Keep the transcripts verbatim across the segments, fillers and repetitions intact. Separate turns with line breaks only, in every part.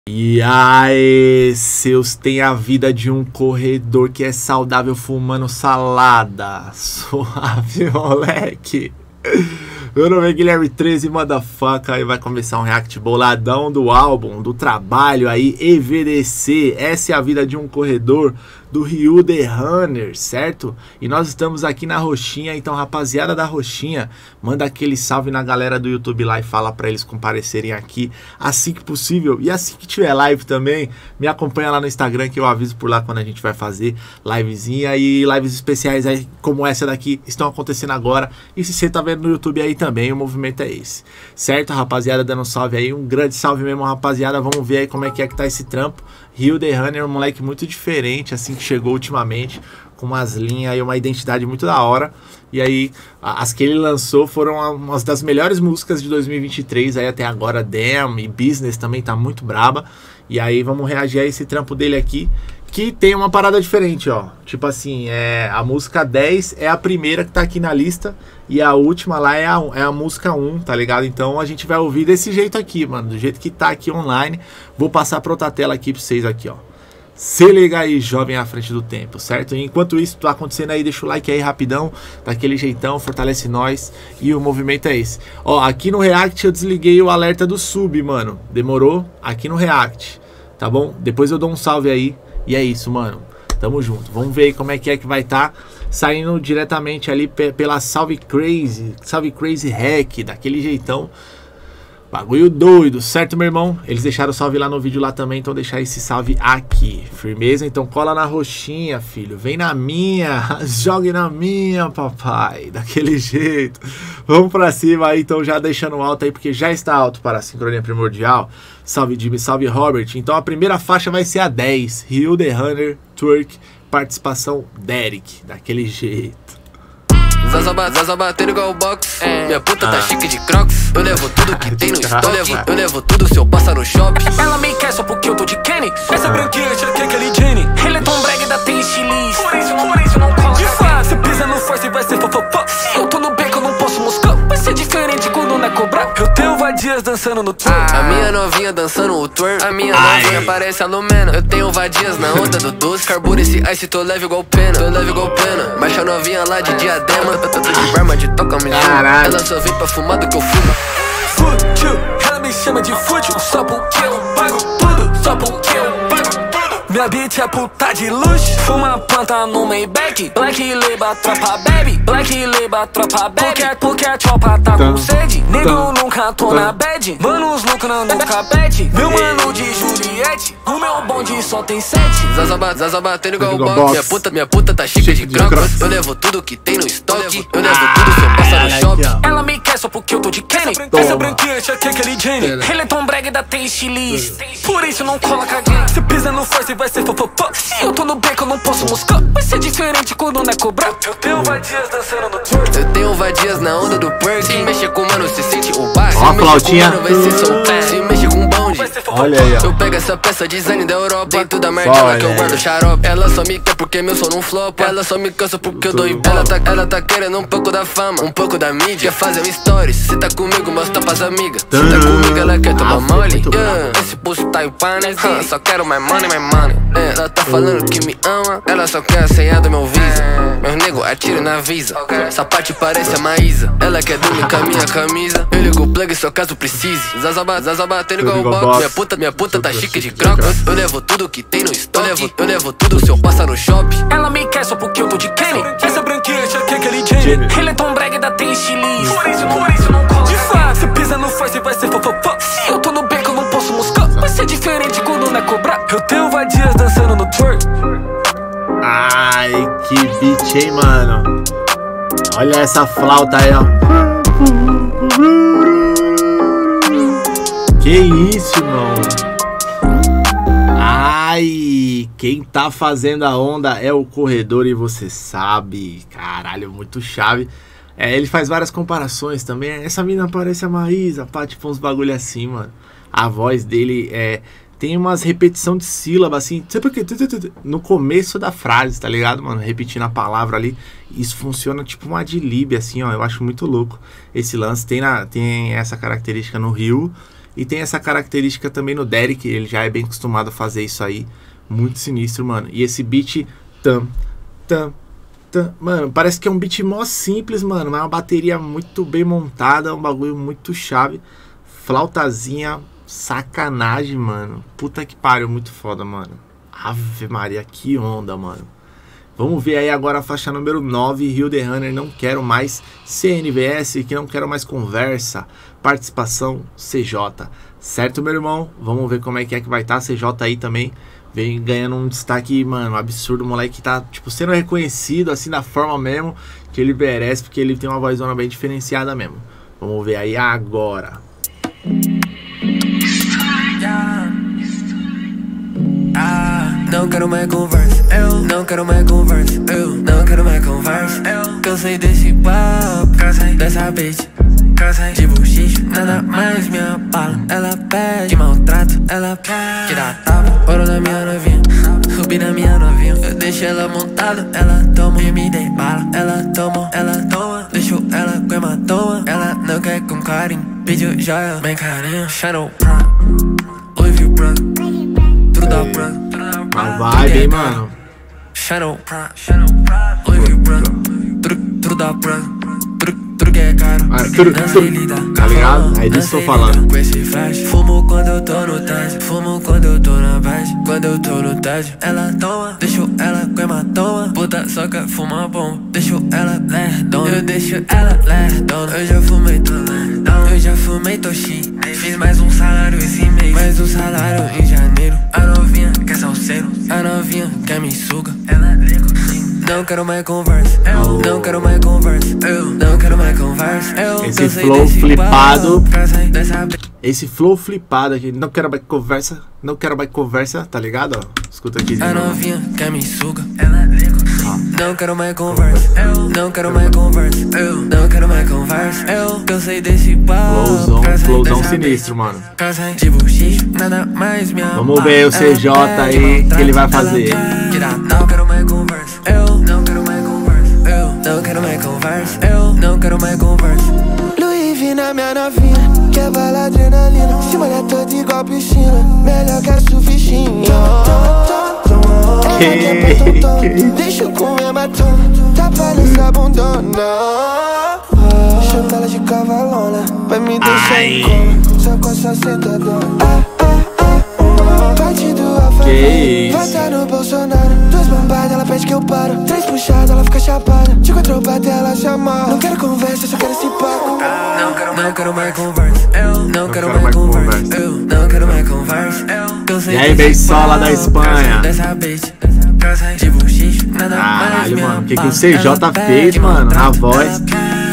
E aí, seus tem a vida de um corredor que é saudável fumando salada. Suave, moleque. Meu nome é Guilherme treze, motherfucker, e vai começar um react boladão do álbum, do trabalho aí, E V D C, Essa é a Vida de um Corredor, do Ryu The Runner, certo? E nós estamos aqui na Roxinha, então rapaziada da Roxinha, manda aquele salve na galera do YouTube lá e fala pra eles comparecerem aqui assim que possível. E assim que tiver live também, me acompanha lá no Instagram que eu aviso por lá quando a gente vai fazer livezinha. E lives especiais aí como essa daqui estão acontecendo agora. E se você tá vendo no YouTube aí também, o movimento é esse, certo, rapaziada? Dando um salve aí, um grande salve mesmo, rapaziada. Vamos ver aí como é que é que tá esse trampo. Ryu The Runner, um moleque muito diferente, assim, que chegou ultimamente, com umas linhas e uma identidade muito da hora. E aí, as que ele lançou foram umas das melhores músicas de dois mil e vinte e três, aí até agora. Damn e Business também tá muito braba. E aí vamos reagir a esse trampo dele aqui, que tem uma parada diferente, ó. Tipo assim, é, a música dez é a primeira que tá aqui na lista, e a última lá é a, é a música um, tá ligado? Então a gente vai ouvir desse jeito aqui, mano, do jeito que tá aqui online. Vou passar pra outra tela aqui pra vocês aqui, ó. Se liga aí, jovem à frente do tempo, certo? E enquanto isso tá acontecendo aí, deixa o like aí rapidão, daquele jeitão, fortalece nós, e o movimento é esse. Ó, aqui no React eu desliguei o alerta do sub, mano. Demorou? Aqui no React, tá bom? Depois eu dou um salve aí. E é isso, mano. Tamo junto. Vamos ver aí como é que é que vai estar. Tá saindo diretamente ali pela Salve Crazy. Salve Crazy Hack. Daquele jeitão. Bagulho doido, certo, meu irmão? Eles deixaram o salve lá no vídeo lá também. Então deixar esse salve aqui. Firmeza? Então cola na roxinha, filho. Vem na minha. Jogue na minha, papai. Daquele jeito. Vamos pra cima aí. Então já deixando alto aí, porque já está alto para a sincronia primordial. Salve Jimmy, salve Robert. Então a primeira faixa vai ser a dez, Ryu The Runner, Twerk, participação Derek, daquele jeito.
Zaza batendo igual o box, é. Minha puta tá ah. chique de crocs. Eu levo tudo que tem no estoque. Eu levo, eu levo tudo se eu passar no shopping. Ela me quer só porque eu tô de Kenny. Essa branquinha acha que é aquele Jenny. Ele é tão brega e ainda tem estilista. Por isso, por isso não cola. De fato, você pisa no force e vai ser fofofó. Eu tô no beco, eu não posso moscar. Vai ser diferente quando não é cobrar. Eu tenho vadias dançando no twerk. A minha novinha dançando o twerk. A minha Ai. novinha parece a Lumena. Eu tenho vadias na onda do doce. Carbura esse ice, tô leve igual pena. Tô leve igual pena. Mas a novinha lá de diadema. Eu tô de barma de toca me chama. Ela só vem pra fumar do que eu fumo. Fútil, ela me chama de fútil. Só porque eu pago tudo. Só porque eu pago tudo. Minha bitch é puta de luxo. Fuma planta no Maybach. Black Label, tropa baby. Black Label, tropa baby. Porque, porque a tropa tá com sede. Nego nunca tô na bad. Manos lucrando no capete. Meu mano de Juliette. O meu bonde só tem sete. Zaza batendo igual o box. Minha puta, minha puta tá chique de crocs. Eu levo tudo que tem no estoque. Eu levo tudo se eu passar no shopping. Ela me quer só porque eu tô de Kenny. Essa branquinha acha que é aquele Jenny. Ele é tão brega e ainda tem estilista. Por isso não cola caguinho. Se pisa no force vai ser fofofó. Eu tô no beco, eu não posso moscar. Vai ser diferente quando não é cobrar. Eu tenho vadias dançando no twerk. Eu tenho vadias na onda do perk. Se mexer com mano, você sente o bar.
Ó a flautinha.
Vai ser soltar. Se mexer com bonde,
olha aí, ó.
Eu pego essa peça design da Europa. Dentro da martela que eu guardo xarope. Ela só me quer porque meu som não flopa. Ela só me cansa porque eu dou ibope. Ela tá, ela tá querendo um pouco da fama, um pouco da mídia. Quer fazer um stories. Se tá comigo, mostra pras amigas. Se tá comigo, ela quer tomar mole. Yeah. Esse pulso tá em pane. huh. Só quero my money, my money. yeah. Ela tá falando que me ama. Ela só quer a senha do meu visa. Meu nego atira na visa. Essa parte parece a Maísa. Ela quer dormir com a minha camisa. Eu ligo o plug só caso precise. Zaza, zaza batendo igual o box. Minha puta, minha puta tá chique de crocs. Eu levo tudo que tem no estoque. Eu levo, eu levo tudo se eu passar no shopping. Ela me quer só porque eu tô de Kenny. Essa branquinha acha que é aquele Jenny. Ele é tão brega e ainda tem estilista. Por isso, por isso não cola. De fato, você pisa no force vai ser fofofó. Eu tô no beco, eu não posso moscar. Vai ser diferente quando não é cobrar. Eu tenho vadias dançando no twerk.
Ai, que beat, hein, mano. Olha essa flauta aí, ó. Que isso, irmão. Ai, quem tá fazendo a onda é o corredor e você sabe. Caralho, muito chave. É, ele faz várias comparações também. Essa mina parece a Maísa, pá, tipo uns bagulho assim, mano. A voz dele é... tem umas repetição de sílaba, assim, no começo da frase, tá ligado, mano? Repetindo a palavra ali. Isso funciona tipo uma adlib, assim, ó. Eu acho muito louco esse lance. Tem, na, tem essa característica no Ryu. E tem essa característica também no Derek, ele já é bem acostumado a fazer isso aí. Muito sinistro, mano. E esse beat, tam, tam, tam, mano, parece que é um beat mó simples, mano, mas é uma bateria muito bem montada, um bagulho muito chave. Flautazinha, sacanagem, mano. Puta que pariu, muito foda, mano. Ave Maria, que onda, mano. Vamos ver aí agora a faixa número nove, Rio The Runner, Não Quero Mais, C N V S, que não quero mais conversa, participação C J, certo, meu irmão? Vamos ver como é que é que vai estar, C J aí também vem ganhando um destaque, mano, absurdo, o moleque tá, tipo, sendo reconhecido, assim, da forma mesmo que ele merece, porque ele tem uma vozona bem diferenciada mesmo. Vamos ver aí agora.
Ah, não quero mais conversa, eu não quero mais conversa, eu não quero mais conversa, eu cansei desse papo, cansei dessa bitch, cansei de buchicho, nada mais me abala. Ela pede maltrato, ela quer que dá tapa, ouro na minha novinha, subi na minha novinha, eu deixo ela montada, ela toma e me dei bala. Ela toma, ela toma, deixo ela com hematoma, ela não quer com carinho, pediu joia, bem carinho, Shadow Pro, Louis Vuitton.
Uma vibe, hein, mano.
Shadow Louis Vuitton. Tudo da Prada, tudo que é caro.
Tá ligado? Aí disso tô falando.
Com esse flash, fumo quando eu tô no Taj, fumo quando eu tô na base, quando eu tô no Taj. Ela toma, deixo ela com hematoma, puta só quer fumar bom, deixo ela lerdona, eu deixo ela lerdona. Eu já fumei tô eu já fumei toxi, fiz mais um salário esse mês, mais um salário em janeiro. A novinha quer salseiro, a novinha quer me suga, ela liga. Não quero mais conversa, eu não quero mais conversa, eu não quero mais conversa, eu
esse flow flipado, esse flow flipado aqui, não quero mais conversa, não quero mais conversa, tá ligado? Ó, escuta aqui de
a
novo.
novinha quer me suga, ela liga. Não quero mais conversa, eu não quero mais conversa, eu não quero mais conversa, eu cansei desse papo.
Flowzão, flowzão sinistro, mano.
De buchicho, nada mais me abala.
Vamos ver o C J aí, que ele vai fazer.
Não quero mais conversa, eu não quero mais conversa, eu não quero mais conversa, eu não quero mais conversa. Louis V na minha novinha, quer bala adrenalina, se molha toda igual piscina, melhor que a sufichinha. Deixa eu comer batom, tapa nessa bundona, chama ela de cavalona, vai me deixar em coma, só com essa sentadona. Partido a favor, vota no Bolsonaro. Duas bombadas, ela pede que eu paro. Três puxadas, ela fica chapada. De quatro bater, ela chama. Não quero conversa, só quero esse papo. Não quero, não quero mais conversa, eu não quero mais conversa, eu não quero mais conversa, eu.
E aí, Beisola da Espanha.
Dessa bitch, de buchicho, nada mais.
Caralho, mano, o que que o C J fez, mano, na voz?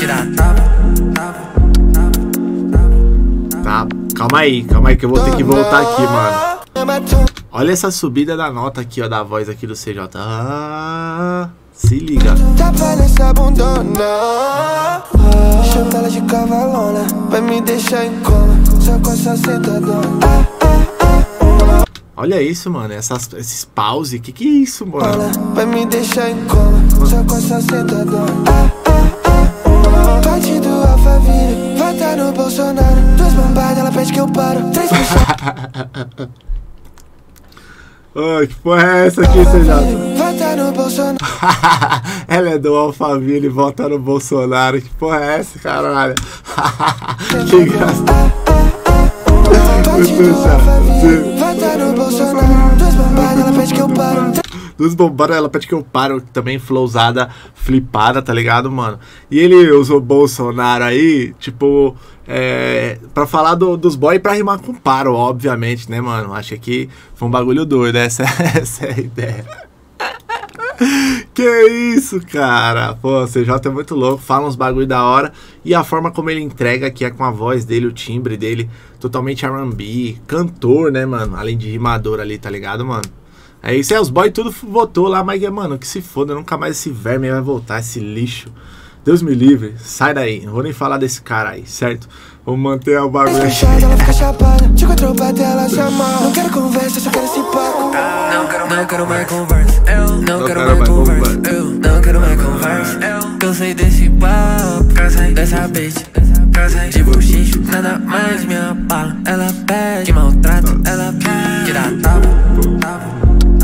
Tá, calma aí, calma aí que eu vou ter que voltar aqui, mano. Olha essa subida da nota aqui, ó, da voz aqui do C J. Ah, se liga.
Tapa nessa bundona, chama ela de cavalona, vai me deixar em coma, só com essa sentadona.
Olha isso, mano, essas, esses pause, que que é isso, mano?
Vai me deixar em coma, só com essa sentadona. Partido a família, vota no Bolsonaro. Duas bombadas, ela pede que eu paro. Três puxadas.
Ô, que porra é essa aqui, C J?
Vota no Bolsonaro.
Ela é do Alphaville e vota no Bolsonaro. Que porra é essa, caralho? Que engraçado.
Partido a família, vota no Bolsonaro. Duas bombadas, ela pede que eu paro.
Duas bombadas, ela pede que eu paro. Também flowzada, flipada, tá ligado, mano? E ele usou Bolsonaro aí, tipo, é, pra falar do, dos boys e pra rimar com paro, obviamente, né, mano? Achei que foi um bagulho doido, essa, essa é a ideia. Que isso, cara? Pô, o C J é muito louco, fala uns bagulho da hora. E a forma como ele entrega, que é com a voz dele, o timbre dele, totalmente R and B, cantor, né, mano? Além de rimador ali, tá ligado, mano? É isso aí, os boys tudo votou lá, mas, mano, que se foda, nunca mais esse verme vai voltar, esse lixo. Deus me livre, sai daí, não vou nem falar desse cara aí, certo? Vamos manter o bagulho.
Ela fica chapada, de quatro bater, ela chama. Não quero conversa, só quero esse papo. Não quero, não quero mais conversa, eu não quero mais conversa, eu não quero mais conversa, eu Cansei desse papo, cansei dessa bitch, cansei de bochicho, nada mais me abala. Ela pede maltrato, ela quer tirar tapa, tapa.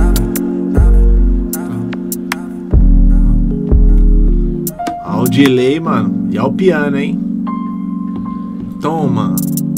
Olha o delay, mano. E olha o piano, hein? Toma.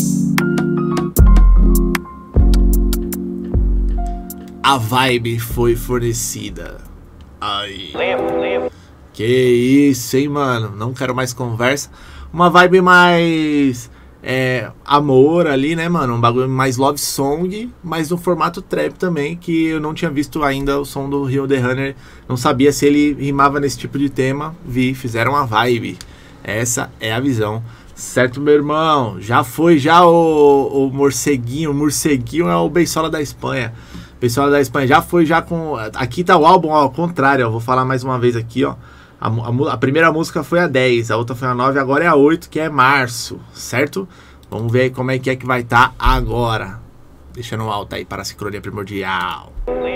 A vibe foi fornecida. Ai. Que isso, hein, mano? Não quero mais conversa. Uma vibe mais... É, amor ali, né, mano? Um bagulho mais love song, mas no formato trap também, que eu não tinha visto ainda o som do Rio The Runner. Não sabia se ele rimava nesse tipo de tema. Vi, fizeram a vibe. Essa é a visão. Certo, meu irmão? Já foi já o, o morceguinho. O morceguinho é o Beisola da Espanha. Beisola da Espanha já foi já com... Aqui tá o álbum, ó, ao contrário, ó. Vou falar mais uma vez aqui, ó. A, a, a primeira música foi a dez, a outra foi a nove, agora é a oito, que é março, certo? Vamos ver aí como é que é que vai estar tá agora. Deixando alto aí para a sincronia primordial.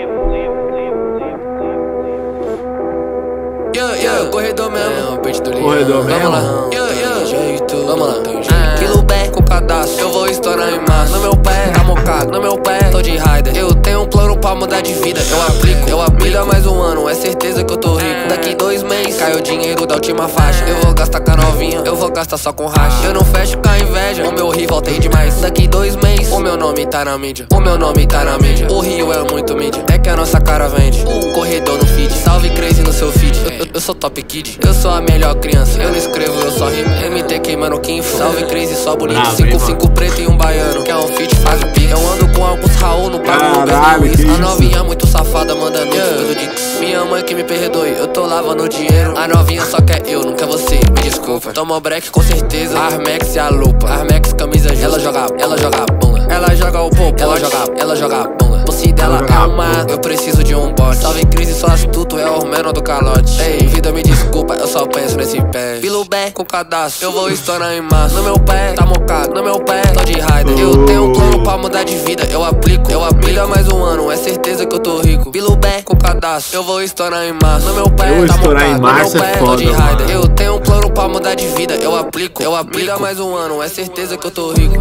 Yeah, yeah, corredor mesmo, peixe do leão.
Corredor mesmo.
Vamos lá, yeah, yeah, jeito. Vamos lá, ah, quilo back com cadastro. Eu vou estourar em março. No meu pé, tá mocado, no meu pé, tô de rider. Eu tenho um plano pra mudar de vida. Eu aplico, eu aplico há mais um ano. É certeza que eu tô rico. Daqui dois meses, cai o dinheiro da última faixa. Eu vou gastar com a novinha, eu vou gastar só com racha. Eu não fecho com a inveja, o meu rival tem demais. Daqui dois meses, o meu nome tá na mídia. O meu nome tá na mídia. O Rio é muito mídia, é que a nossa cara vende. O corredor no feed, salve crazy no seu feed. Eu, eu sou top kid, eu sou a melhor criança. Eu não escrevo, eu só rimo. M T queimando quem for. Salve crazy, só bonito. cinco cinco preto e um baiano. Quer um feat, faz o pique. Eu ando com alguns Raul, não pago o Uber. A novinha muito safada, manda nude pelo Dix. Minha mãe que me perdoe, eu tô lavando dinheiro. A novinha só quer eu, não quer você, me desculpa. Toma o break com certeza, Armex e a lupa. Armex, camisa justa. Ela joga, ela joga bunga. Ela joga o popote. Ela joga, ela joga bunga. O se dela é uma, eu preciso de um bote. Salve crise, sou astuto, é o menor do calote. Ei, vida me desculpa, eu só penso nesse pé. Pilo back com cadastro, eu vou estourar em março. No meu pé, tá mocado, no meu pé, tô de rider. Eu tenho um plano pra mudar de vida, eu aplico. Eu aplico há mais um ano, é certeza que eu tô rico. Pilo back com cadastro, eu vou estourar em março. No meu pé, tá mocado, no meu pé, tô de rider. Eu tenho um plano pra mudar de vida, eu aplico. Eu aplico há mais um ano, é certeza que eu tô rico.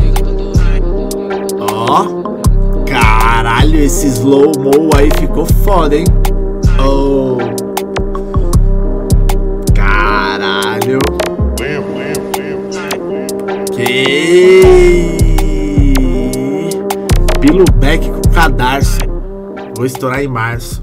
Ó, oh, caralho, esse slow-mo aí ficou foda, hein? Oh, caralho. Que Pilo back com cadarço. Vou estourar em março.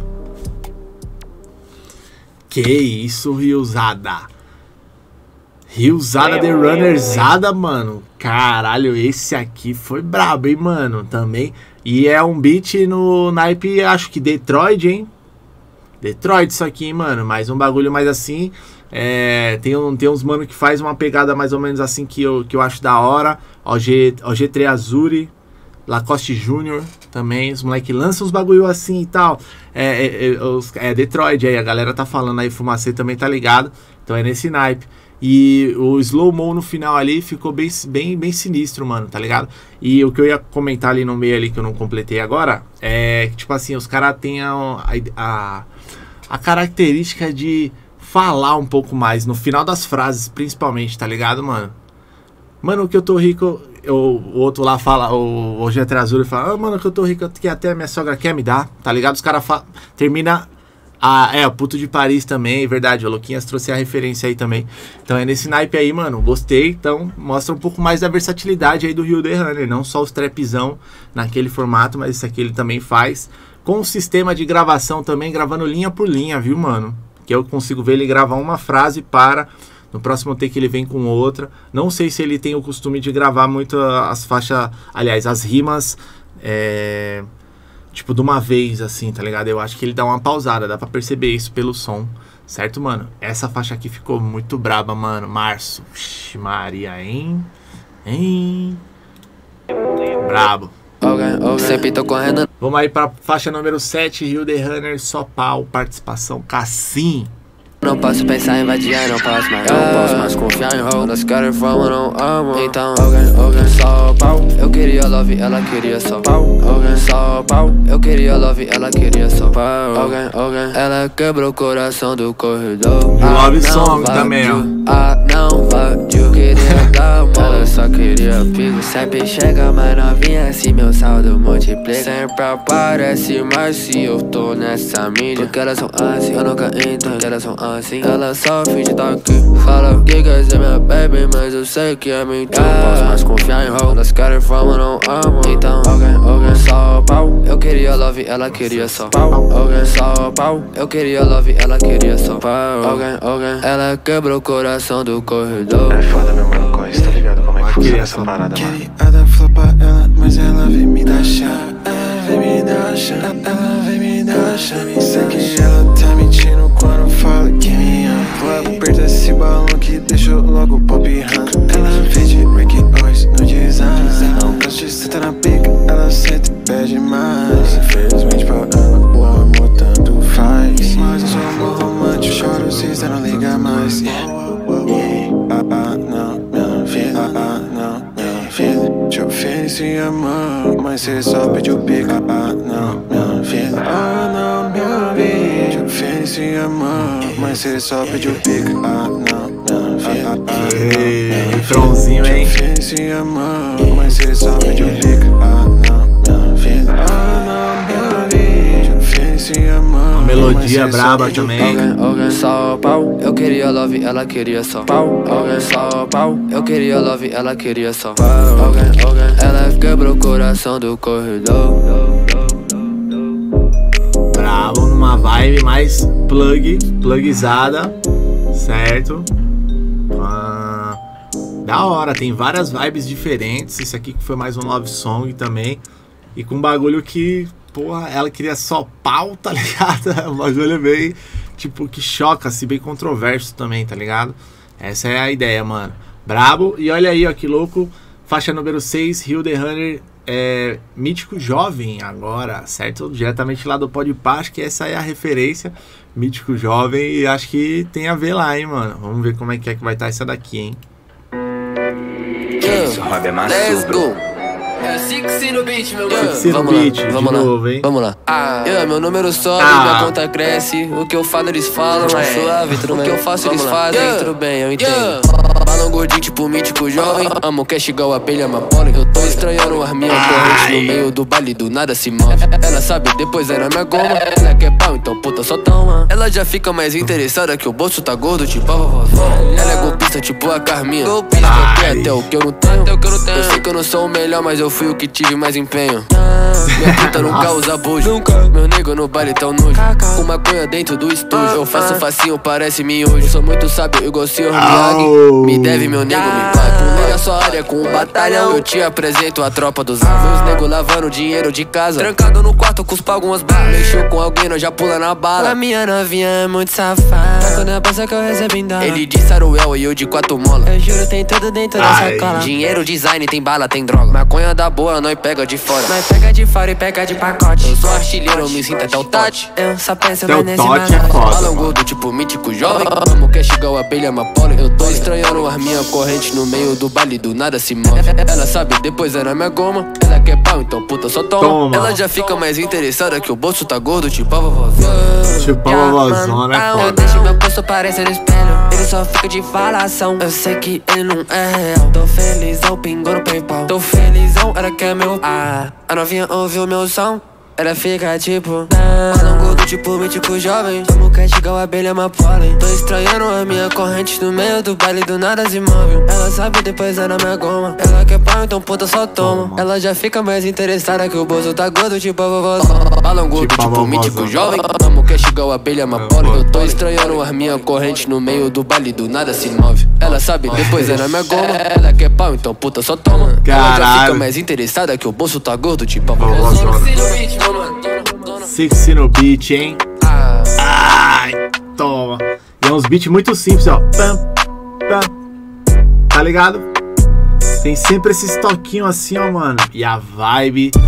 Que isso, Riozada. Riozada The Runnerzada, mano. Caralho, esse aqui foi brabo, hein, mano. Também. E é um beat no naipe, acho que Detroit, hein? Detroit isso aqui, hein, mano. Mais um bagulho mais assim. É, tem, um, tem uns mano que faz uma pegada mais ou menos assim que eu, que eu acho da hora. O G três Azuri, Lacoste Júnior também. Os moleque lançam uns bagulho assim e tal. É, é, é, os, é Detroit aí, a galera tá falando aí. Fumacê também tá ligado. Então é nesse naipe. E o slow-mo no final ali ficou bem, bem, bem sinistro, mano, tá ligado? E o que eu ia comentar ali no meio ali, que eu não completei agora, é que, tipo assim, os caras têm a, a, a característica de falar um pouco mais, no final das frases, principalmente, tá ligado, mano? Mano, que eu tô rico... Eu, o outro lá fala, o, o G três Azul fala, ah, mano, que eu tô rico, que até a minha sogra quer me dar, tá ligado? Os caras termina... Ah, é, o Puto de Paris também, é verdade, o Luquinhas trouxe a referência aí também. Então é nesse naipe aí, mano, gostei. Então mostra um pouco mais da versatilidade aí do Rio The Runner. Não só os trapzão naquele formato, mas isso aqui ele também faz. Com o sistema de gravação também, gravando linha por linha, viu, mano? Que eu consigo ver ele gravar uma frase para... No próximo take ele vem com outra. Não sei se ele tem o costume de gravar muito as faixas... Aliás, as rimas... É... Tipo, de uma vez, assim, tá ligado? Eu acho que ele dá uma pausada, dá pra perceber isso pelo som. Certo, mano? Essa faixa aqui ficou muito braba, mano. Março. Ixi, Maria, hein? Hein? Brabo.
Okay, okay. Sempre tô correndo.
Vamos aí pra faixa número sete, Rio The Runner, só pau, participação Cassim.
Não posso pensar em vadiar, não posso mais. Eu não posso mais confiar em roubo. Elas querem fama, não amo. Então alguém, alguém só pau. Eu queria love, ela queria só pau. Alguém só pau. Eu queria love, ela queria só pau. Alguém, alguém. Ela quebrou o coração do corredor.
Love song também, ó.
Ah, não vadio. Queria dar uma. Ela só queria pico. Sempre chega mais novinha, assim meu saldo multiplica. Sempre aparece mais se eu tô nessa mídia. Porque elas são assim, eu nunca entendo que elas são assim. Ela só finge tá aqui. Fala que quer ser minha baby, mas eu sei que é mentira. Não posso mais confiar em roubo. Elas querem fama, não amo. Então alguém, alguém só pau. Eu queria love, ela queria só pau. Alguém só pau. Eu queria love, ela queria só pau. Alguém, alguém. Ela quebrou o coração do corredor.
É foda, meu mano, corre, tá ligado como é que funciona essa parada, mano.
Queria dar flor pra ela, mas ela vem me dar chá. Ela vem me dar chá, ela vem me dar chá. Sei que ela tá mentindo quando fala que me ama. Aperta esse balão que deixou logo o pop rank. Ela fez de Ricky Ois no design. Não gosto de sentar na pica, ela sente e pede mais. Infelizmente pra ela o amor tanto faz. Mas eu sou amor romântico, choro se você não liga mais. Yeah, yeah. Ah, ah, não, minha vida. Ah, ah, não, minha vida. Te ofereci amor, mas cê só pediu pica. Ah, ah, não, minha vida. Ah, não, minha vida. Te ofereci amor, mas cê só pediu pica. Ah, não, minha vida.
Ei, refrãozinho, hein?
Te ofereci amor, mas cê só pediu pica. Ah, não, minha vida. Ah, não, minha vida. Te ofereci amor.
Melodia braba também.
Alguém, alguém só pau. Eu queria love, ela queria só pau. Alguém só pau. Eu queria love, ela queria só pau. Alguém, alguém. Ela quebrou o coração do corredor.
Bravo, numa vibe mais plug, plugizada, certo? Ah, da hora, tem várias vibes diferentes. Esse aqui que foi mais um love song também. E com um bagulho que, porra, ela queria só pau, tá ligado? Um bagulho bem, tipo, que choca, assim, bem controverso também, tá ligado? Essa é a ideia, mano. Brabo. E olha aí, ó, que louco. Faixa número seis, Rio The Runner, é, Mítico Jovem agora, certo? Diretamente lá do Podpah, acho que essa é a referência. Mítico Jovem, e acho que tem a ver lá, hein, mano. Vamos ver como é que é que vai estar essa daqui, hein?
Yeah. Let's go. É Six no beat, meu mano.
Six no beat, de
vamos
novo,
lá,
hein?
vamos lá. Ah, yeah, meu número sobe,
Ah.
minha conta cresce. O que eu falo eles falam, é suave, tudo bem. O que eu faço eles fazem, yeah. Tudo bem, eu entendo. Yeah. Balão gordinho tipo mítico jovem. Amo cash igual abelha, uma pólen. Eu tô estranhando as minhas correntes no meio do baile, do nada se move. Ela sabe, depois era minha goma. Ela quer pau, então puta só toma. Ela já fica mais interessada que o bolso tá gordo, tipo a vovó. Ela é golpista, tipo a Carminha. Golpista, eu tenho até o que eu não tenho. Até o que eu não tenho. Eu sei que eu não sou o melhor, mas eu fui o que tive mais empenho. Minha puta nunca usa bujo. Meu nego no baile tão nojo. Com maconha dentro do estúdio. Eu faço facinho, parece miojo. Sou muito sábio, igual o senhor Miyagi. Me deve, meu nego, me pague. Pulei a sua área com um batalhão. Eu te apresento a tropa dos anos. Meus nego lavando dinheiro de casa. Trancado no quarto, cuspa algumas balas. Mexeu com alguém, nós já pula na bala. A minha novinha é muito safada. Quando eu penso que eu recebi em dólar. Ele de Saruel e eu de quatro mola. Eu juro, tem tudo dentro da sacola. Dinheiro, design, tem bala, tem droga. Maconha da boa, nós pega de fora. Nós pega de fora e pega de pacote. Eu sou artilheiro, eu me sinto até o Tote. Eu só penso
Até o
nesse
Tote é foda,
balão gordo, tipo mítico jovem. Amo cash igual abelha, uma pólen. Eu tô estranhando as minhas correntes no meio do baile, do nada se move. Ela sabe, depois era minha goma. Ela quer pau, então puta só toma.
Toma.
Ela já fica mais interessada que o bolso tá gordo, tipo a vovózona.
Tipo a vovózona, é
Eu
foda.
deixo meu bolso parecer espelho. Ele só fica de falação. Eu sei que ele não é real. Tô felizão, pingou no PayPal. Tô felizão, ela quer meu. Ah, a novinha ouviu meu som. Ela fica tipo balão gordo tipo mítico jovem. Amo cash igual abelha, uma pólen. Tô estranhando a minha corrente no meio do baile, do nada se move. Ela sabe, depois é na minha goma. Ela quer pau, então puta só toma. Ela já fica mais interessada que o bolso tá gordo, tipo a vovózona. Balão gordo
Tipo a
tipo mítico
vovózona.
jovem. Amo cash igual abelha, uma pólen. Eu tô estranhando as minhas correntes no meio do baile, do nada se move. Ela sabe, depois é na minha goma. Ela quer pau, então puta só toma. Ela já
Caralho.
fica mais interessada que o bolso tá gordo, tipo a vovózona.
Vovózona. Six no beat, hein?
Ah.
Ai, toma. E é uns beats muito simples, ó. Pam, pam. Tá ligado? Tem sempre esses toquinhos assim, ó, mano. E a vibe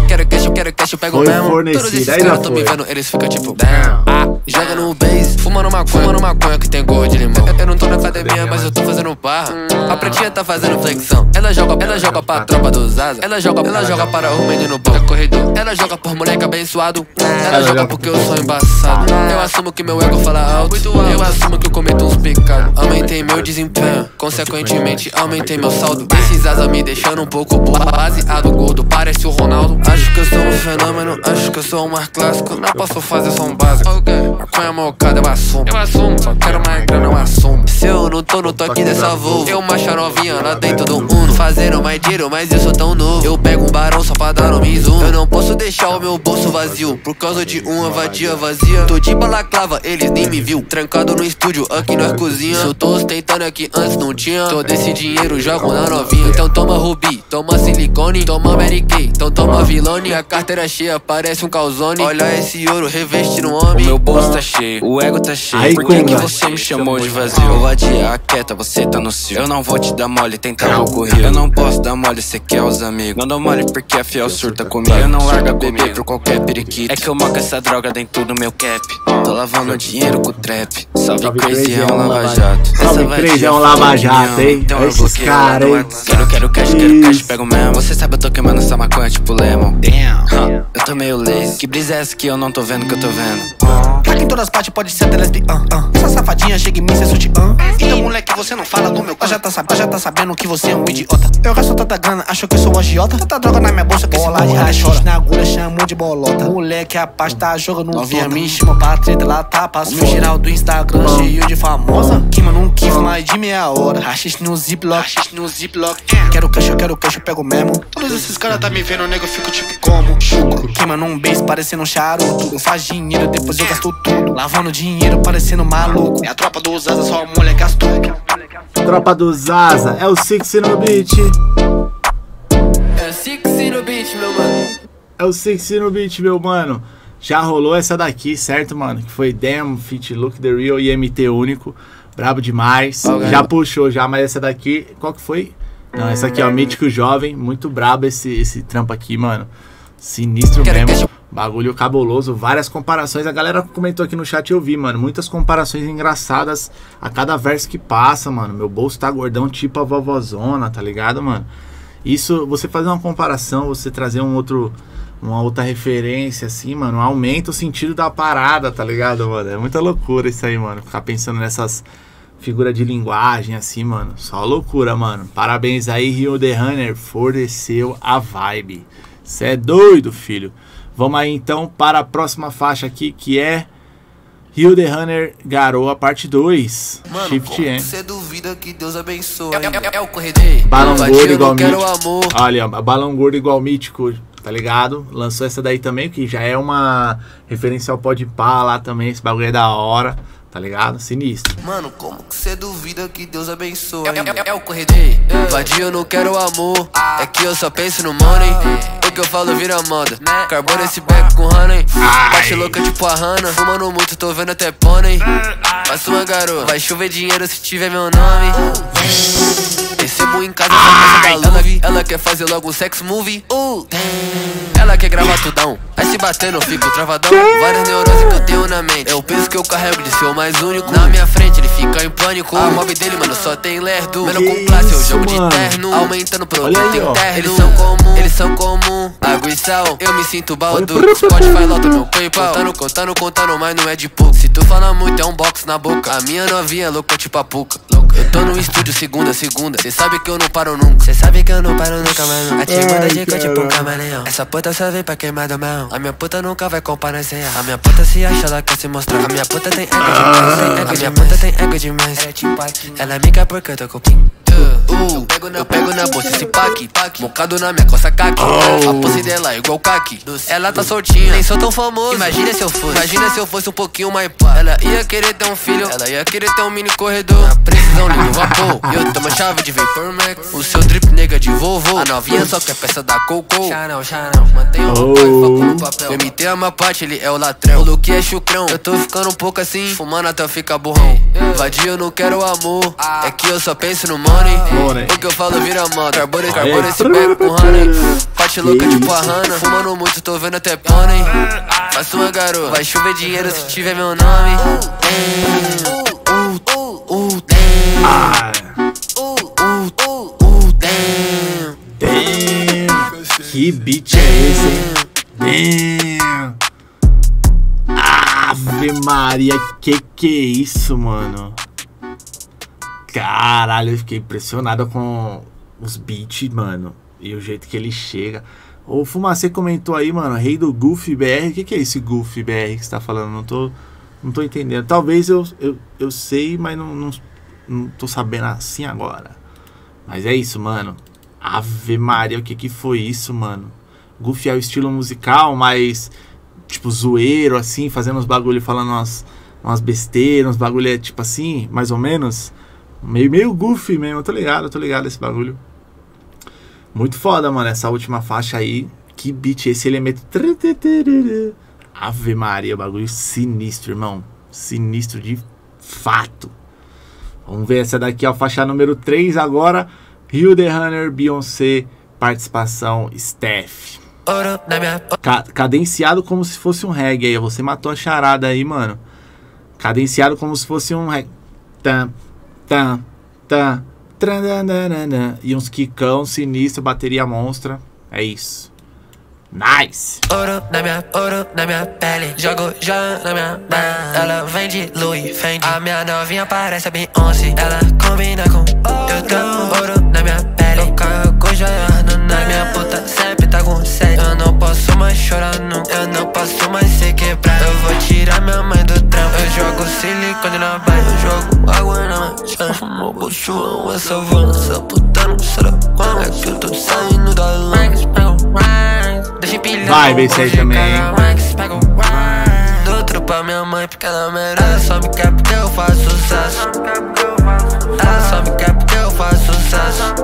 Quero cash, quero cash, eu pego
Foi
mesmo. Todos
fornecido,
esses
aí já
caras tão me
foi.
vendo, eles ficam tipo damn. Ah, joga no base, fumando maconha, fumando maconha que tem gosto de limão. Eu, eu não tô na academia, mas eu tô fazendo barra. A pretinha tá fazendo flexão. Ela joga, ela joga pra tropa dos asa. Ela joga, ela joga para o menino bom corredor. Ela joga por moleque abençoado. Ela joga porque eu sou embaçado. Eu assumo que meu ego fala alto. Eu assumo que eu cometo uns pecados. Aumentei meu desempenho, consequentemente aumentei meu saldo. Esses asa me deixando um pouco boa. Baseado gordo, parece o Ronaldo. Acho que eu sou um fenômeno, acho que eu sou um mar clássico. Não posso fazer som básico. Maconha mocada eu assumo. Eu assumo, só quero mais grana, eu assumo. Se eu não tô no toque dessa Volvo, eu macho novinha lá dentro do Uno. Fazendo mais dinheiro, mas eu sou tão novo. Eu pego um barão só pra dar no miso. Eu não posso deixar o meu bolso vazio por causa de uma vadia vazia. Tô de balaclava, eles nem me viu. Trancado no estúdio, aqui nós cozinha. Se eu tô ostentando aqui antes não tinha. Todo esse dinheiro jogo na novinha. Então toma Rubi, toma silicone, toma Mary Kay, então toma Vilone. A carteira cheia, parece um calzone. Olha esse ouro reveste no homem.
O meu bolso tá cheio, o ego tá cheio.
Aí,
Por que, que
Kunga?
você me chamou de vazio? Eu vadia, quieta, você tá no cio. Eu não vou te dar mole, tentar ocorrer. Eu não posso dar mole, cê quer os amigos. Não dou mole porque a fiel surta comigo. Eu não largo a bebê por qualquer periquito. É que eu moco essa droga dentro do meu cap. Tô lavando dinheiro com o trap. Salve,
Salve
Crazy, é um lava-jato.
Salve, Crazy, é um lava-jato, hein? Esses caras, hein?
Quero, quero cash, quero cash, pego mesmo. Você sabe, eu tô queimando essa maconha tipo lemon. Damn, huh, eu tô meio lazy. Que brisa é essa que eu não tô vendo que eu tô vendo?
Crack em todas as partes, pode ser até lesbian. Uh, uh. Essa safadinha chega em mim, cê sutiã. Então, moleque, você não fala do meu clã. Já tá, sab já tá sabendo que você é um idiota. Eu gasto tanta grana, acho que eu sou um agiota. Tanta droga na minha bolsa que esse bola de rachis na agulha chamou de bolota. Moleque, a paz tá jogando no novinha me chama pra treta, lá tá passo. Meu geral do Instagram cheio de famosa. Queima num kiff mais de meia hora. Rachis no ziplock, rachis no ziplock. Quero cash, eu quero cash, eu pego mesmo. Todos esses caras tá me vendo, nego, eu fico tipo como chucro. Queima num beijo parecendo um charuto. Eu faz dinheiro, depois eu gasto tudo. Lavando dinheiro, parecendo maluco. É a tropa dos asa, só moleque gastou.
Tropa dos asa, é o Six no beat.
É Six no beat, meu mano.
É o Six no beat, meu mano. Já rolou essa daqui, certo, mano? Que foi Damn, Fit Look The Real e M T único. Brabo demais.
Okay.
Já puxou já, mas essa daqui, qual que foi? Não, essa aqui é o Mítico Jovem. Muito brabo esse, esse trampo aqui, mano. Sinistro mesmo. Bagulho cabuloso, várias comparações. A galera comentou aqui no chat, eu vi, mano. Muitas comparações engraçadas a cada verso que passa, mano. Meu bolso tá gordão tipo a vovozona, tá ligado, mano? Isso, você fazer uma comparação, você trazer um outro, uma outra referência, assim, mano, aumenta o sentido da parada, tá ligado, mano? É muita loucura isso aí, mano. Ficar pensando nessas figuras de linguagem, assim, mano. Só loucura, mano. Parabéns aí, Rio The Runner. Forneceu a vibe. Cê é doido, filho. Vamos aí então para a próxima faixa aqui, que é Rio The Runner Garoa parte dois.
Mano,
Shift N.
você duvida que Deus abençoe. É, é, é o corredor.
Balão gordo igual
quero
mítico.
amor.
Olha, balão gordo igual mítico, tá ligado? Lançou essa daí também, que já é uma referência ao Podpah lá também. Esse bagulho é da hora, tá ligado? Sinistro.
Mano, como que você duvida que Deus abençoe? É, é, é o corredor. Vadio, eu não quero amor. É que eu só penso no money. O que eu falo vira moda. Carbono esse beco com honey. Parte louca tipo a Hannah. Fumando muito, tô vendo até pônei. Passa uma garota. Vai chover dinheiro se tiver meu nome. Recebo em casa essa casa da Luvi. Ela quer fazer logo um sex movie. Uh, ela quer gravar tudão. Aí se batendo eu fico travadão. Várias neuroses que eu tenho na mente. É o peso que eu carrego de ser o mais único. Na minha frente ele fica em pânico. A mob dele, mano, só tem lerdo. Menor com classe, é o jogo de terno. Aumentando o produto interno. Eles são comum, eles são comum. Água e sal, eu me sinto baldo. Spotify lota meu PayPal. Contando, contando, contando, mas não é de pouco. Se tu fala muito é um box na boca. A minha novinha é louca tipo a puca. Eu tô no estúdio segunda, segunda. Cê sabe que eu não paro nunca. Cê sabe que eu não paro nunca, mano. A tia manda dica tipo um camaleão. Essa puta só vem pra queimar do mel. A minha puta nunca vai comparecer. A minha puta se acha, ela quer se mostrar. A minha puta tem ego demais. A minha puta tem ego demais. Ela me quer porque eu tô com pin. Uh, eu, pego na, eu pego na bolsa esse pack, mocado na minha coça caque. Oh. A pose dela é igual caque. Ela tá soltinha, nem sou tão famoso. Imagina se eu fosse, imagina se eu fosse um pouquinho mais pá. Ela ia querer ter um filho, ela ia querer ter um mini corredor. Na precisão liga o vapor, eu tomo chave de Vapor Max. O seu drip nega de vovô. A novinha só quer peça da Coco. Chanel, Chanel, mantenha o oh. foco no papel. O M T é uma parte, ele é o latrão. O look é chucrão, eu tô ficando um pouco assim, fumando até eu ficar burrão. Vadio, eu não quero amor, é que eu só penso no money. money. O que eu falo vira moda. Carbone, carbone, esse bebe com honey. Parte louca tipo a Hannah. Fumando muito, tô vendo até pônei. Faço uma garota. Vai chover dinheiro se tiver meu nome. Uh, uh, uh, damn.
Ah.
Uh, uh, uh, uh, damn.
Damn. Que beat é esse, hein? Damn. Ave Maria, que que é isso, mano? Caralho, eu fiquei impressionado com os beats, mano. E o jeito que ele chega. O Fumacê comentou aí, mano, rei do Goofy B R. O que que é esse Goofy B R que você tá falando? Não tô, não tô entendendo. Talvez eu, eu, eu sei, mas não, não, não tô sabendo assim agora. Mas é isso, mano. Ave Maria, o que que foi isso, mano? Goofy é o estilo musical, mas tipo zoeiro, assim, fazendo uns bagulho, falando umas, umas besteiras, uns bagulho, tipo assim, mais ou menos. Meio, meio Goofy mesmo, eu tô ligado, eu tô ligado esse bagulho. Muito foda, mano, essa última faixa aí. Que beat, esse elemento. Ave Maria, bagulho sinistro, irmão. Sinistro de fato. Vamos ver essa daqui, ó, faixa número três agora. Rio The Runner, Beyoncé, participação Steph. Ca cadenciado como se fosse um reggae aí. Você matou a charada aí, mano. Cadenciado como se fosse um reggae. Tam, tam, tam. E uns quicão sinistro, bateria monstra. É isso. Nice.
Ouro na minha, ouro na minha pele. Jogo já na minha banda. Ela vem de Louis Fendi. A minha novinha parece a Beyoncé. Ela combina com eu tenho ouro na minha pele. Eu carrego joiano na minha puta sempre tá com sede. Eu não posso mais chorar nunca. Eu não posso mais ser quebrado. Eu vou tirar minha mãe do trampo. Eu jogo silicone na baia. Eu jogo água na chão. Fumo buchuão, é savana. Essa puta não será quando é que eu tô saindo da lama.
Vai, vê isso aí também, hein?
Dou trupa minha mãe porque ela merece. Ela só me quer porque eu faço sucesso. Ela só me quer porque eu faço sucesso.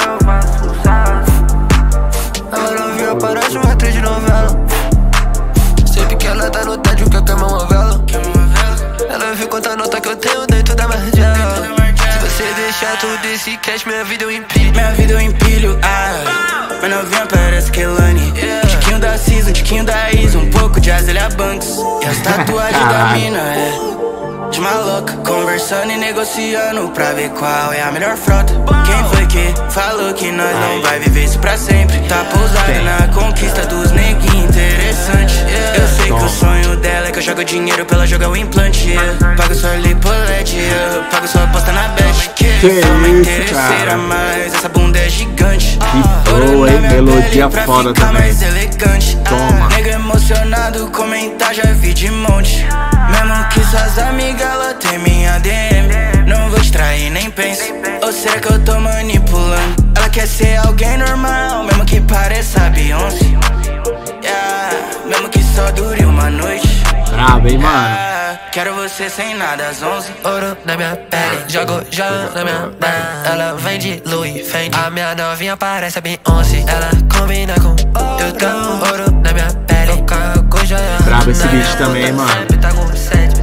Ela novinha parece uma atriz de novela. Sempre que ela tá no tédio que eu queimo uma vela. Ela viu quanta nota que eu tenho dentro da margela. Se você deixar tudo esse cash, minha vida eu empilho.
Minha vida eu empilho, ah. Minha novinha parece Kelani. Tiquinho da Cis, um tiquinho da Is, um pouco de Azealia Banks. E as tatuagens da mina é de maloca. Conversando e negociando pra ver qual é a melhor frota. Quem foi que falou que nós não vai viver isso pra sempre? Tá pousada na conquista dos neguinhos, interessante. Eu sei que o sonho dela é que eu jogo dinheiro pra ela jogar o implante. Pago sua lipolete, pago sua aposta na bet. Sou interesseira, mas essa bunda é gigante.
Que boa, hein? Melodia foda também.
Mais elegante.
Toma.
Nego emocionado, comentar já vi de monte. Mesmo que suas amigas, ela tem minha D M. Não vou te trair, nem penso. Ou será que eu tô manipulando? Ela quer ser alguém normal, mesmo que pareça Beyoncé. Yeah, mesmo que só dure uma noite.
Brabo, hein, mano?
Yeah, quero você sem nada às onze.
Ouro na minha pele, jogo já na minha banda. Ela vem de Louis Fendi. A minha novinha parece a Beyoncé. Ela combina com eu tenho ouro na minha pele. Eu carrego joiano.
Brabo esse beat também, mano.
Sempre tá com sede.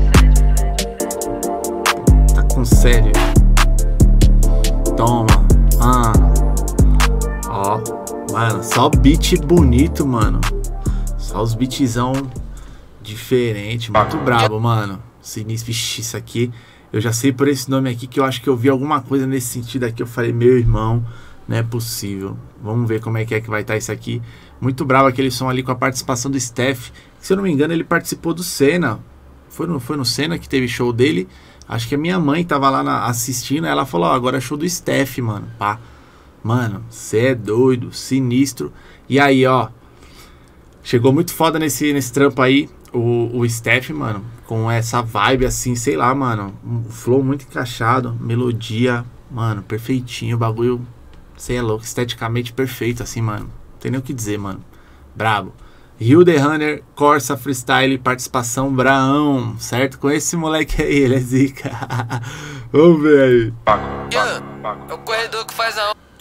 Tá com sede. Toma. Ah. Ó. Mano, só beat bonito, mano. Só os beatzão diferente. Muito brabo, mano. Sinistro. Vixe, isso aqui. Eu já sei por esse nome aqui que eu acho que eu vi alguma coisa nesse sentido aqui. Eu falei, meu irmão, não é possível. Vamos ver como é que é que vai estar isso aqui. Muito bravo aquele som ali com a participação do Steph. Se eu não me engano, ele participou do Senna. Foi no, foi no Senna que teve show dele. Acho que a minha mãe tava lá na, assistindo. Ela falou, ó, agora é show do Steph, mano. Pá. Mano, cê é doido, sinistro. E aí, ó. Chegou muito foda nesse, nesse trampo aí. O, o Steph, mano, com essa vibe assim, sei lá, mano. Um flow muito encaixado. Melodia, mano, perfeitinho. O bagulho, cê é louco, esteticamente perfeito, assim, mano. Não tem nem o que dizer, mano. Brabo. Rio The Runner, Corsa Freestyle, participação Braão, certo? Com esse moleque aí, ele é zica. Vamos ver aí.
Yeah, é o corredor que faz a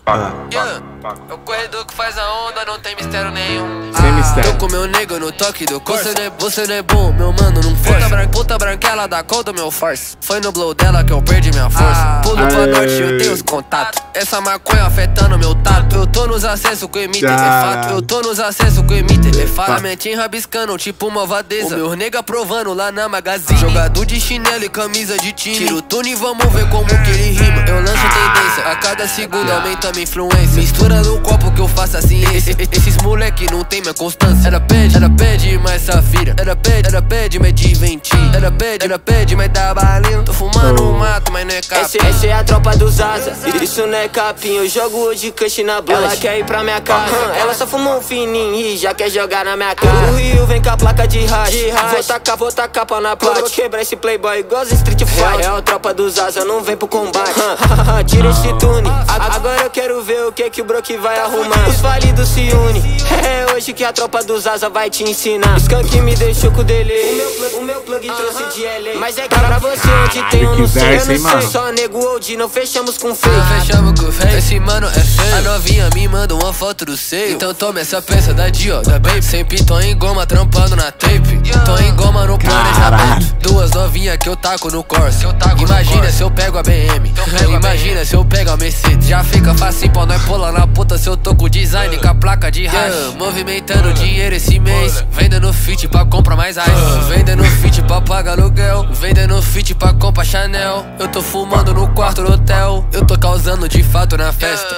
Yeah. É o corredor que faz a onda, não tem mistério nenhum.
Sem mistério.
Tô com meu nego no toque do Corsa. Você não é, você não é bom, meu mano, não força. Puta, bran puta branquela da cor do meu force. Foi no blow dela que eu perdi minha força. Pulo pra
Aê.
norte, eu tenho os contatos. Essa maconha afetando meu tato. Eu tô nos acessos com o emiter, é fato. Eu tô nos acessos com o emiter, é fato. A mentinha rabiscando, tipo malvadeza. O meu nega provando lá na magazine. Jogador de chinelo e camisa de time. Tiro o tune e vamos ver como que ele rima. Eu lanço tendência, a cada segundo aumenta minha influência. Mistura no copo que eu faço a ciência. Esses moleque não tem minha constância. Ela pede, ela pede mais safira. Ela pede, ela pede mais de ventinho. Ela pede, ela pede mais da balinha. Tô fumando um mato, mas não é capim.
Essa, essa é a tropa dos asa, isso não é capim. Eu jogo hoje cush na blunt. Ela quer ir pra minha casa, ela só fumou um fininho e já quer jogar na minha cara. O Rio vem com a placa de hash. Vou tacar, vou tacar pau na placa. Vou quebrar esse playboy igual os Street Fight. É a tropa dos asa, não vem pro combate. Tira esse tune, agora eu quero ver o que que o Brock vai arrumar. Os falidos se unem, é hoje que a tropa dos asa vai te ensinar. Skunk me deixou com delay. O meu plug, o meu plug trouxe de L A. Mas é pra você onde tem eu não sei, eu não sei. Só nego old, não fechamos com fake.
Não fechamos com fake, esse mano é feio. A novinha me manda uma foto do seio. Então toma essa peça da Dio, da Baby. Sempre tô em goma, trampando na tape. Tô em goma no planejamento. Duas novinhas que eu taco no Corsa. Imagina se eu pego a B M. Imagina se eu pego a Mercedes. Já fica fácil pra nós pular na puta se eu tô com design com a placa de hash. Yeah, movimentando dinheiro esse mês. Vendendo fit pra comprar mais ice. Vendendo fit pra pagar aluguel. Vendendo fit pra comprar Chanel. Eu tô fumando no quarto do hotel. Eu tô causando de fato na festa.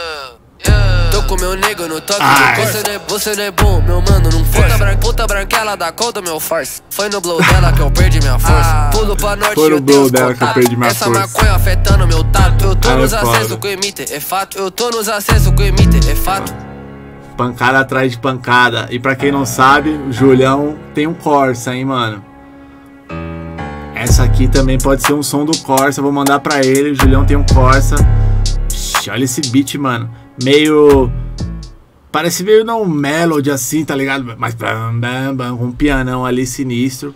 Yeah. Tô com meu nego no toque do você não, é, você não é bom, meu mano, não força. Puta, bran puta branquela da cor do meu force. Foi no blow dela que eu perdi minha força. Pulo pra norte,
Foi no
eu
blow dela que eu perdi minha
Essa
força.
maconha afetando meu tato. Eu tô
ah,
nos
é
acessos com o emiter, é fato. Eu tô nos acessos com o emiter, é fato.
Pancada atrás de pancada. E pra quem não sabe, o Julião tem um Corsa, hein, mano. Essa aqui também pode ser um som do Corsa. Vou mandar pra ele. O Julião tem um Corsa. Ixi, olha esse beat, mano. Meio... Parece meio não melody assim, tá ligado? Mas bam, bam, bam, com um pianão ali sinistro.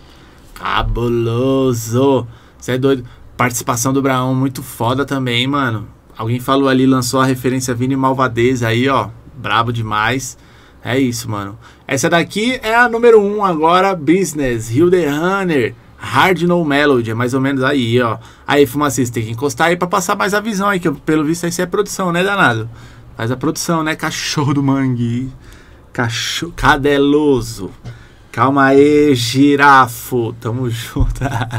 Cabuloso. Você é doido. Participação do Braão muito foda também, mano. Alguém falou ali, lançou a referência Vini Malvadeza aí, ó. Brabo demais. É isso, mano. Essa daqui é a número um agora, Business, Hill the Runner, Hard No Melody, é mais ou menos aí, ó. Aí, fumacista, tem que encostar aí pra passar mais a visão aí, que pelo visto isso é produção, né, danado? Faz a produção, né, cachorro do mangue. Cachorro, cadeloso. Calma aí, girafo. Tamo junto.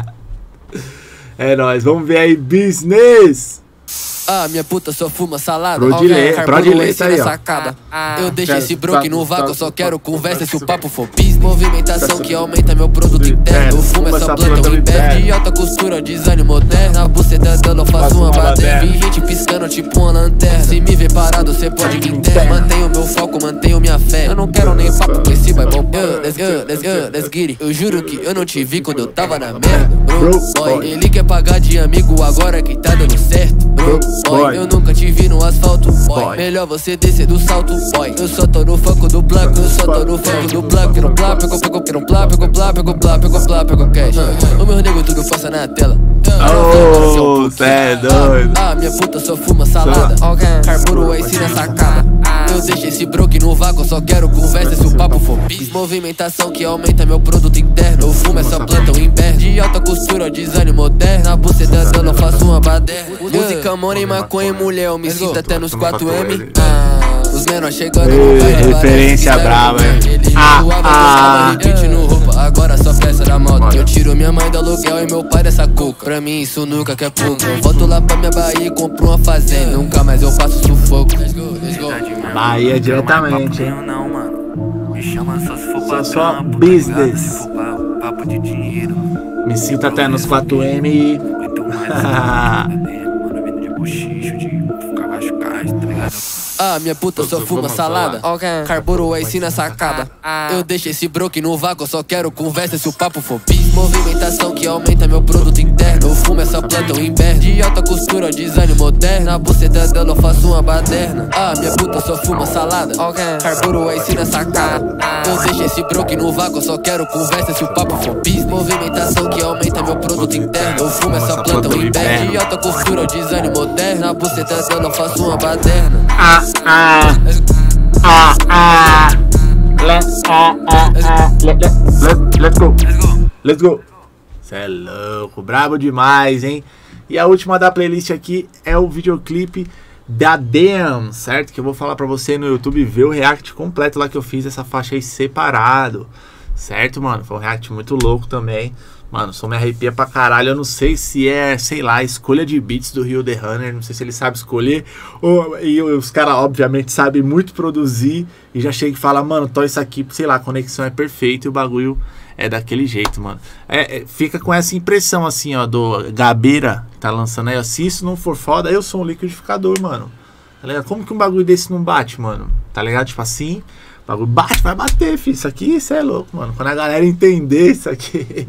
É nóis, vamos ver aí, Business.
Ah, minha puta só fuma salada.
Prodileta aí, ó.
Sacada. Eu deixo esse broke no vácuo, só quero conversa se o papo for bis. Movimentação que aumenta meu produto interno. Eu fumo essa planta, eu impede de alta costura, design moderno. Na buceta dela eu faço uma baderna. Vi gente piscando tipo uma lanterna. Se me ver parado, cê pode me enterrar. Mantenho meu foco, mantenho minha fé. Eu não quero nem papo com esse vai bom. Let's go, let's go, let's get it. Eu juro que eu não te vi quando eu tava na merda, bro. Boy, ele quer pagar de amigo agora que tá dando certo, bro. Boy, eu nunca te vi no asfalto, boy. Melhor você descer do salto, boy. Eu só tô no foco do bloco, eu só tô no foco do bloco. Quero plá, pego, pego, quero plá, pego, plá, pego, plá, pego, plá, pego cash. O meu nego tudo faça na tela.
Oh, cê é doido.
Ah, minha puta só fuma salada. Carburo Ice na sacada. Eu deixo esse broke no vácuo, só quero conversa se o papo for bis. Movimentação que aumenta meu produto interno. Eu fumo essa planta, eu inverno. De alta costura, design moderno. Na buceta dela eu faço uma baderna. Música, money, maconha e mulher. Eu me sinto até nos quatro M. Ah, os menores chegando no baile.
Referência brava, hein? Ah, ah.
No roupa, agora só peça da moto. Eu tiro minha mãe do aluguel e meu pai dessa cuca. Pra mim isso nunca quer pouco. Eu volto lá pra minha Bahia e compro uma fazenda. Nunca mais eu passo sufoco. Let's go, let's go.
Bahia diretamente, hein?
Não, mano. Me chama só se for
só, só business.
Se for papo de dinheiro.
Me sinto até nos quatro M.
Mano, vindo de bochicho, de cavacho cais, tá ligado?
Ah, minha puta só fuma salada. Carburo Ice na sacada. Eu deixo esse broke no vácuo, só quero conversa se o papo for bis. Movimentação que aumenta meu produto interno. Eu fumo essa planta, eu inverno. De alta costura, design moderno. Na buceta dela eu faço uma baderna. Ah, minha puta só fuma salada. Carburo Ice na sacada. Eu deixo esse broke no vácuo, só quero conversa se o papo for bis. Movimentação que aumenta meu produto interno. Eu fumo essa planta, eu inverno. De alta costura, design moderno. Na buceta dela eu faço uma baderna.
Ah, ah, ah, ah. Let's, ah, ah, ah. Let, let, let, let's go. Let's go. Cê é louco, brabo demais, hein? E a última da playlist aqui é o videoclipe da Damn, certo? Que eu vou falar pra você no YouTube ver o react completo lá que eu fiz essa faixa aí separado, certo, mano? Foi um react muito louco também. Mano, só me arrepia pra caralho. Eu não sei se é, sei lá, escolha de beats do Rio The Runner. Não sei se ele sabe escolher. Ou, e os caras, obviamente, sabem muito produzir. E já chega e fala, mano, tô isso aqui, sei lá, a conexão é perfeita e o bagulho é daquele jeito, mano. É, é, fica com essa impressão, assim, ó, do Gabeira, que tá lançando aí, ó. Se isso não for foda, eu sou um liquidificador, mano. Tá ligado? Como que um bagulho desse não bate, mano? Tá ligado? Tipo assim, o bagulho bate, vai bater, filho. Isso aqui, isso é louco, mano. Quando a galera entender isso aqui...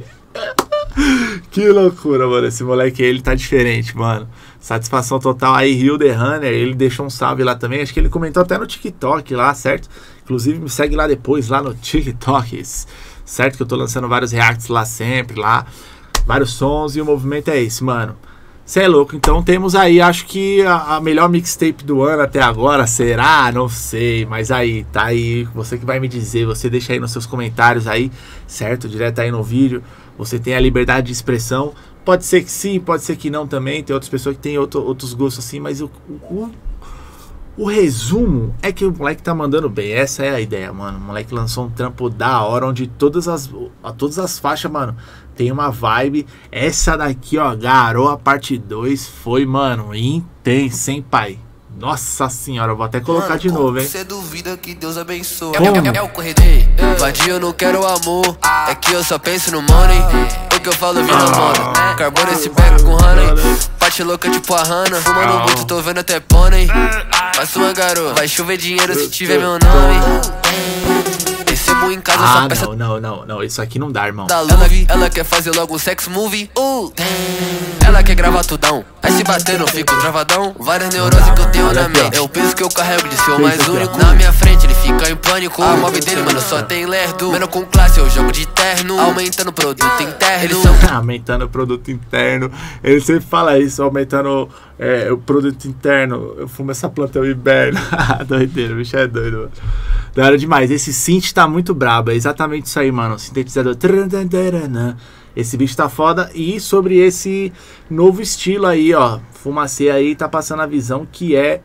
Que loucura, mano. Esse moleque aí, ele tá diferente, mano. Satisfação total aí, Rio The Runner. Ele deixou um salve lá também. Acho que ele comentou até no TikTok lá, certo? Inclusive me segue lá depois, lá no TikTok, certo? Que eu tô lançando vários reacts lá sempre, lá. Vários sons e o movimento é esse, mano. Cê é louco. Então temos aí, acho que a, a melhor mixtape do ano até agora. Será? Não sei. Mas aí, tá aí. Você que vai me dizer. Você deixa aí nos seus comentários aí, certo? Direto aí no vídeo. Você tem a liberdade de expressão. Pode ser que sim, pode ser que não também. Tem outras pessoas que têm outro, outros gostos assim. Mas o, o, o resumo é que o moleque tá mandando bem. Essa é a ideia, mano. O moleque lançou um trampo da hora. Onde todas as, todas as faixas, mano, tem uma vibe. Essa daqui, ó, Garoa parte dois. Foi, mano, intensa, hein, pai? Nossa senhora, eu vou até colocar mano, de novo, hein?
Você duvida que Deus abençoe.
Como?
É, é, é o corredor. Vadio, eu não quero amor. É que eu só penso no money. O que eu falo vira ah, moda. Carbono esse pega com honey. Parte louca tipo a Hannah. Fumando ah, muito, tô vendo até pônei. Faço uma garoa. Vai chover dinheiro se tiver meu nome. Recebo em casa
ah,
essa peça.
Não, não, não, não. Isso aqui não dá, irmão.
Ela, ela quer fazer logo um sex movie. Uh, ela quer gravar tudão. Aí se bater não fico travadão. Várias neuroses que eu tenho na mente. É o peso que eu carrego de ser o mais único. Na minha frente ele fica em pânico. A mob dele, mano, só tem lerdo. Menos com classe, eu jogo de terno. Aumentando o produto interno. Eles são...
aumentando o produto interno. Ele sempre fala isso, aumentando é, o produto interno. Eu fumo essa planta, eu hiberno. Doideira, o bicho é doido, mano. Da hora demais. Esse synth tá muito brabo. É exatamente isso aí, mano. Sintetizador. Esse bicho tá foda. E sobre esse novo estilo aí, ó. Fumacê aí tá passando a visão que é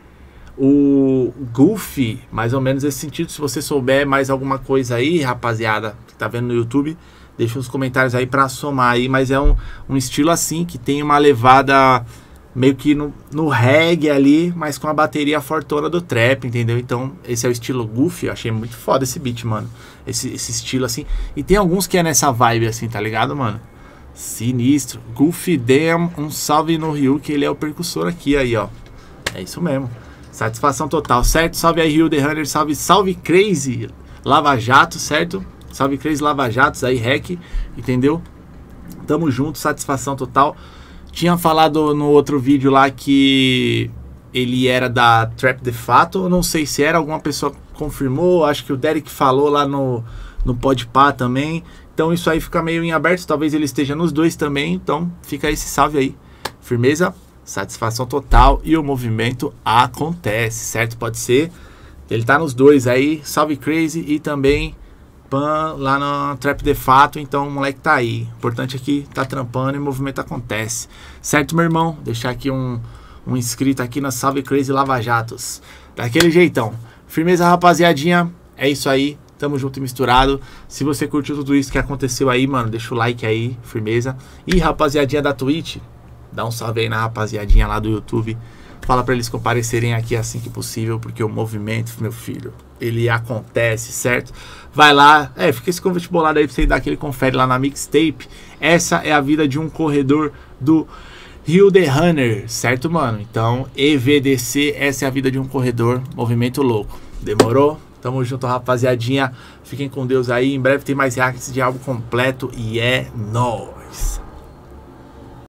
o Goofy. Mais ou menos esse sentido. Se você souber mais alguma coisa aí, rapaziada, que tá vendo no YouTube, deixa nos comentários aí pra somar aí. Mas é um, um estilo assim, que tem uma levada meio que no, no reggae ali, mas com a bateria fortona do trap, entendeu? Então, esse é o estilo Goofy. Eu achei muito foda esse beat, mano. Esse, esse estilo assim. E tem alguns que é nessa vibe assim, tá ligado, mano? Sinistro. Goofy Damn, um salve no Ryu, que ele é o percussor aqui, aí, ó. É isso mesmo. Satisfação total, certo? Salve aí, Rio The Runner. Salve, salve Crazy Lava Jato, certo? Salve Crazy Lava Jatos aí, Rec, entendeu? Tamo junto, satisfação total. Tinha falado no outro vídeo lá que ele era da Trap de Fato. Não sei se era, alguma pessoa confirmou. Acho que o Derek falou lá no, no Podpah também. Então isso aí fica meio em aberto. Talvez ele esteja nos dois também. Então fica esse salve aí. Firmeza, satisfação total. E o movimento acontece, certo? Pode ser. Ele tá nos dois aí. Salve Crazy e também Pan lá no Trap de Fato. Então o moleque tá aí. O importante é que tá trampando e o movimento acontece. Certo, meu irmão? Deixar aqui um, um inscrito aqui na Salve Crazy Lava Jatos. Daquele jeitão. Firmeza, rapaziadinha. É isso aí. Tamo junto e misturado. Se você curtiu tudo isso que aconteceu aí, mano, deixa o like aí. Firmeza. E rapaziadinha da Twitch, dá um salve aí na rapaziadinha lá do YouTube. Fala pra eles comparecerem aqui assim que possível, porque o movimento, meu filho, ele acontece, certo? Vai lá, é, fica esse convite bolado aí pra você dar aquele confere lá na mixtape. Essa é a vida de um corredor do Rio The Runner, certo, mano? Então, E V D C, essa é a vida de um corredor, movimento louco. Demorou? Tamo junto, rapaziadinha. Fiquem com Deus aí. Em breve tem mais reacts de álbum completo e é nóis.